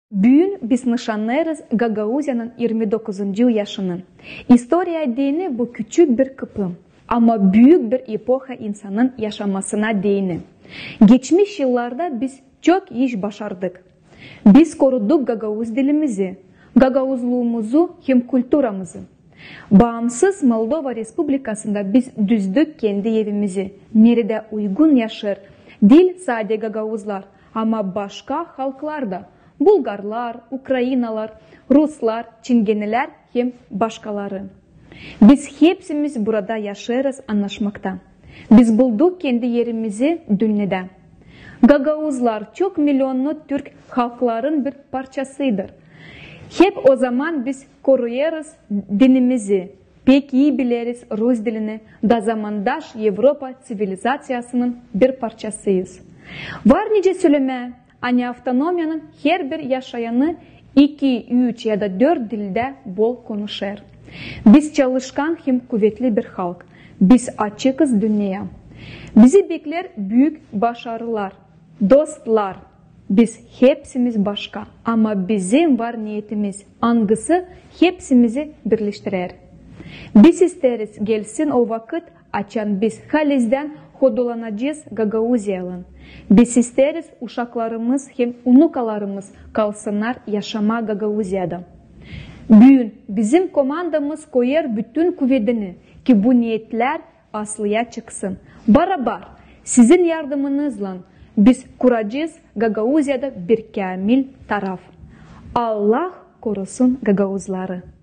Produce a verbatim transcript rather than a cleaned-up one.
Bugün biz nişanlarız Gagauzyanın yirmi dokuzuncu yaşını. İstoria dini bu küçük bir kıpım ama büyük bir epoha insanın yaşamasına değini. Geçmiş yıllarda biz çok iş başardık. Biz koruduk Gagauz dilimizi, Gagauzluğumuzu hem kültüramızı. Bağımsız Moldova Respublikası'nda biz düzdük kendi evimizi. Nerede uygun yaşar. Dil sadece Gagauzlar ama başka halklar da. Bulgarlar, Ukraynalar, Ruslar, Çingeniler hem başkaları. Biz hepsimiz burada yaşarız anlaşmakta. Biz bulduk kendi yerimizi dünyada. Gagauzlar çok milyonlu Türk halkların bir parçasıdır. Hep o zaman biz koruyoruz dinimizi. Pek iyi biliriz Rus dilini da zamandaş Avrupa sivilizasyasının bir parçasıyız. Var nice söyleme. Hani avtonomiyanın her bir yaşayanı iki, üç ya da dört dilde bol konuşur. Biz çalışkan hem kuvvetli bir halk. Biz açıkız dünyaya. Bizi bekler büyük başarılar, dostlar. Biz hepsimiz başka ama bizim var niyetimiz. Hangisi hepsimizi birleştirir. Biz isteriz gelsin o vakit açan biz halizden hodolanacağız Gagauzyalan. Biz isteriz uşaklarımız hem unukalarımız kalsınlar yaşama Gagauzya'da. Bugün bizim komandamız koyar bütün kuvvetini ki bu niyetler aslıya çıksın. Barabar sizin yardımınızla biz kuracağız Gagauzya'da bir kamil taraf. Allah korusun Gagauzları.